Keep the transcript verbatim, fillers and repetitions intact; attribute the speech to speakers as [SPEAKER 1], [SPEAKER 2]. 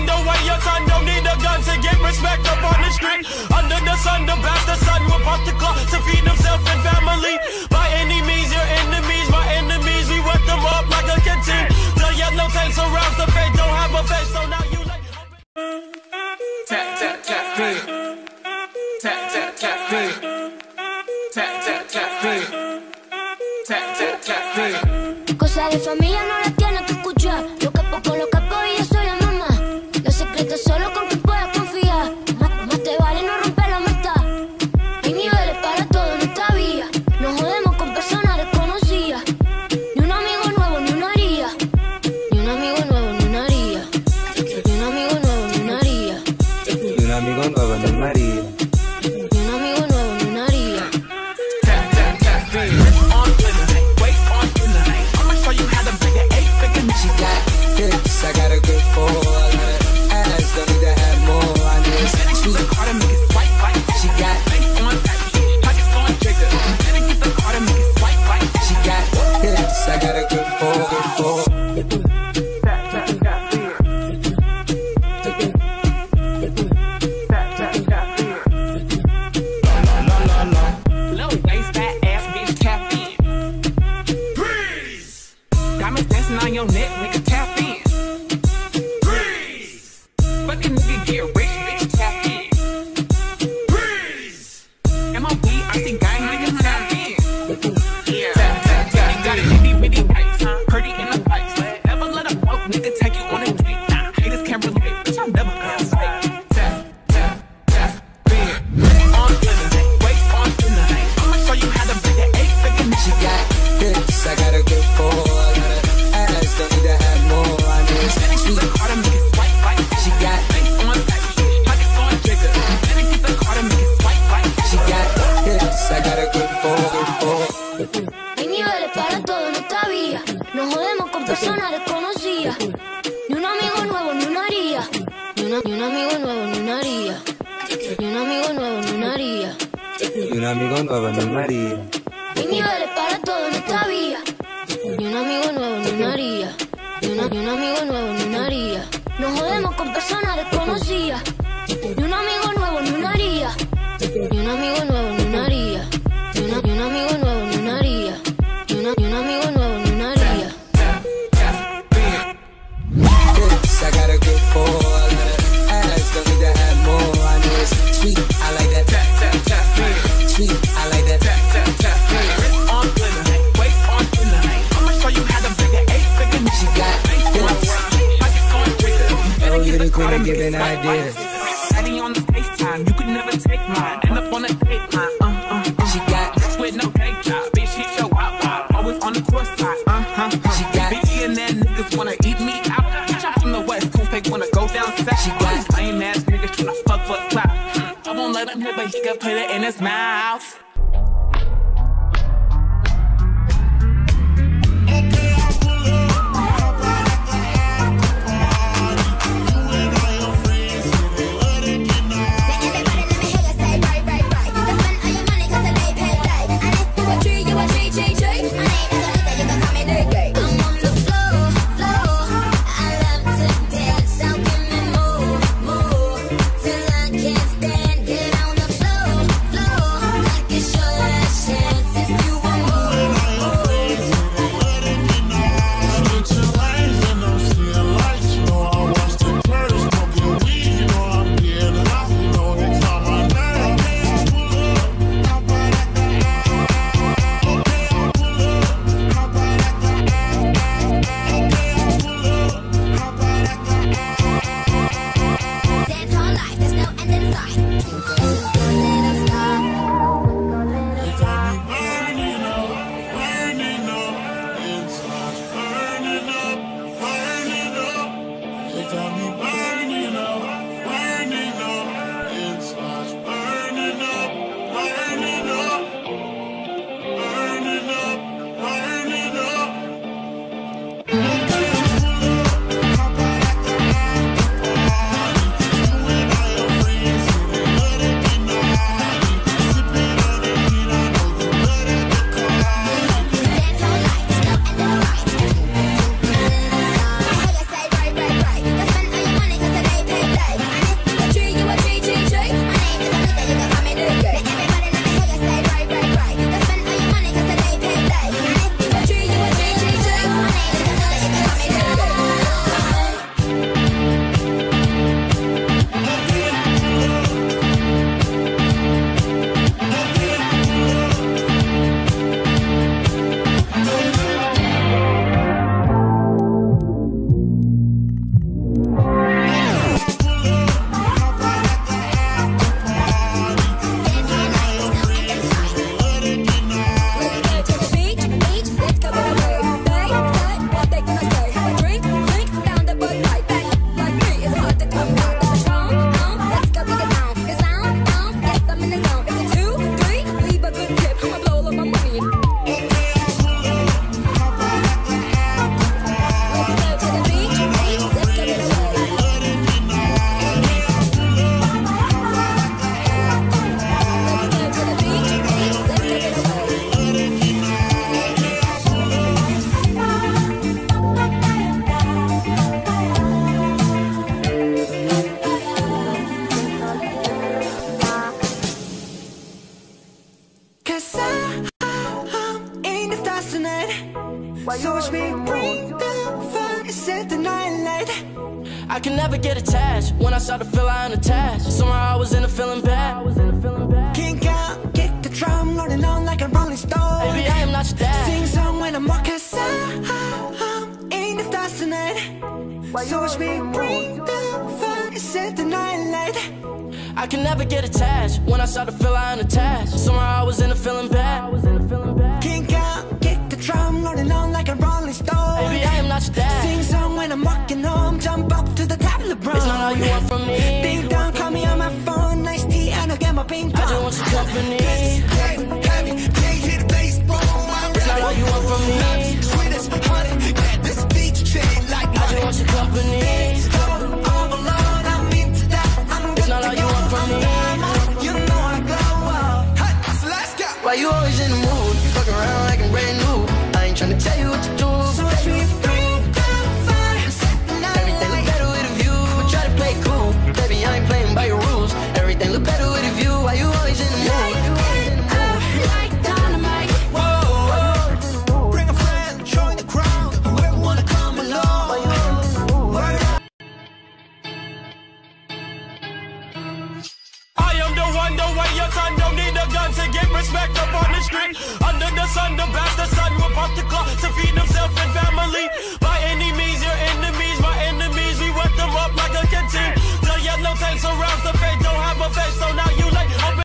[SPEAKER 1] away your son, don't need a gun to get respect up on the street. Under the sun, the bastard son will pop the clock to feed himself and family. By any means, your enemies, my enemies, we wet them up like a canteen. The yellow tank surrounds the face, don't have a face, so now you like. Tap, tap, tap, pig. Tap, tap, tap, pig. Tap, tap, tap, pig. Tap, tap, tap, pig.
[SPEAKER 2] Cosas de familia no las tienes que escuchar. Lo capo con lo capo y yo soy la mamá. Los secretos solo con quien puedas confiar. Más, más te vale no romper la amistad. Hay niveles para todo en esta vía. Nos jodemos con personas desconocidas. Ni un amigo nuevo ni una haría. Ni un amigo nuevo ni una haría. Ni un amigo nuevo ni una haría.
[SPEAKER 3] Ni un amigo nuevo ni una haría.
[SPEAKER 2] Ni un amigo nuevo ni una haría.
[SPEAKER 1] Tap, tap, tap, pig. On tonight, wait on tonight. I'ma show you how to make an eight figure.
[SPEAKER 3] She got hips, I got a good for her. Ass, don't need to have more. I need sweet.
[SPEAKER 1] The car to make it swipe, white.
[SPEAKER 3] She got
[SPEAKER 1] Face on tap, pockets on trigger. Better get the car to make it swipe, white.
[SPEAKER 3] She got hips, I got a good for good for.
[SPEAKER 1] Tap, tap, tap, pig. Tap, tap, tap, pig. La, la, la, la. Low waist, fat ass, bitch, tap in. Freeze! Diamonds dancing on your neck, nigga, tap in. Freeze! Fucking nigga get rich, bitch, tap in. Freeze! M O B, I see gang, nigga, tap in. Yeah. Tap, tap, tap. Ain't got a itty bitty pipes, huh? Pretty in the pipes. Never let a broke nigga take you on a date. Nah, haters can't relate, bitch, I'm never gonna fight. Tap, tap, tap, big. On tonight, wait on tonight. I'ma show you how to break that eight figure nigga.
[SPEAKER 3] She got hips, I got a good for her. Ass, don't need to have more. I need
[SPEAKER 1] Better get the car to make it swipe, white.
[SPEAKER 3] She got
[SPEAKER 1] Face on tap, pockets on trigger. Better get the car to make it swipe, white.
[SPEAKER 3] She got hips, I got a good for good for.
[SPEAKER 2] Hay niveles para todo en esta vía. Nos jodemos con personas desconocidas. Ni un amigo nuevo ni una haría. Ni, una, ni un amigo nuevo ni una haría. Ni un amigo nuevo ni una haría.
[SPEAKER 3] Y un amigo nuevo ni una haría.
[SPEAKER 2] Hay niveles para todo en esta vía. Ni un amigo nuevo ni una haría. Ni, una, ni un amigo nuevo ni una haría. Nos jodemos con personas desconocidas. Ni un amigo nuevo ni una haría. Ni un amigo nuevo ni una haría. Ni, una, ni un amigo nuevo ni una haría. Ni, una, ni un amigo nuevo ni una haría.
[SPEAKER 3] Hips, I got a good for her. Ass, don't need to have more. I need sweet, I like that.
[SPEAKER 1] Tap, tap, tap, pig.
[SPEAKER 3] Sweet, I like that.
[SPEAKER 1] Tap, tap, tap, pig. On tonight, wait on tonight. I'ma show you how to break that eight figure nigga.
[SPEAKER 3] She got
[SPEAKER 1] Face on
[SPEAKER 3] hips.
[SPEAKER 1] tap, pockets on trigger.
[SPEAKER 3] Oh, you're the queen of giving ideas.
[SPEAKER 1] Daddy on the FaceTime, you could never take mine. End up on a date line, uh, uh, uh.
[SPEAKER 3] She got
[SPEAKER 1] With no day job, bitch, hit your out loud. Always on the course side, uh, huh, huh.
[SPEAKER 3] She got
[SPEAKER 1] Billionaire niggas wanna eat me out. Bitch, I'm from the West Coast, they wanna go down south.
[SPEAKER 3] She got
[SPEAKER 1] All these lame ass niggas tryna fuck for clout. I won't let him hear, but he can put it in his mouth.
[SPEAKER 2] Till I can't stand, get on the floor, floor.
[SPEAKER 4] So watch me bring the fire, set the night light.
[SPEAKER 1] I can never get attached. When I start to feel I'm unattached, somehow I was in a feeling bad.
[SPEAKER 4] Kink out, kick the drum, rolling on like a rolling stone.
[SPEAKER 1] Baby, I am not your dad.
[SPEAKER 4] Sing song when I'm walking outside, in the stars tonight. So watch me bring the fire, set the night light.
[SPEAKER 1] I can never get attached. When I start to feel I'm unattached, somehow I was in a feeling bad.
[SPEAKER 4] Kink out, kick the drum, rolling on like a rolling stone.
[SPEAKER 1] Baby, I am not your dad.
[SPEAKER 4] Sing song when I'm walking home, jump up to the top of the brown.
[SPEAKER 1] It's not all you want from me.
[SPEAKER 4] Ding dong, call me on my phone, nice tea, and I'll get my ping pong.
[SPEAKER 1] I just want your company.
[SPEAKER 4] Heavy, heavy, can't hit the bass, boom.
[SPEAKER 1] It's not all you want from me.
[SPEAKER 4] Sweet as honey, yeah, this beach chain like
[SPEAKER 1] I just want your company.
[SPEAKER 4] all alone, I'm into that. I'm
[SPEAKER 1] It's not all you want from me.
[SPEAKER 4] You know I glow up. Hey, so let's go.
[SPEAKER 1] Why you always in the mood? You fuck around like I'm brand new. I ain't tryna tell you what to do.
[SPEAKER 4] So watch me bring the fire, set the night
[SPEAKER 1] Everything look
[SPEAKER 4] light.
[SPEAKER 1] better with a view, but try to play cool. Baby, I ain't playing by your rules. Everything look better with a view. Why you always in the mood?
[SPEAKER 4] Like dynamite. Whoa, bring a friend, join the crowd. Whoever wanna come along. Word up.
[SPEAKER 1] I am the one, the way your son don't need a gun to get respect up on the street. Under the sun, the bastard son will pop the clock to feed himself and family. By any means, your enemies, my enemies, we wet them up like a canteen. The yellow tank surrounds the fate, don't have a face, so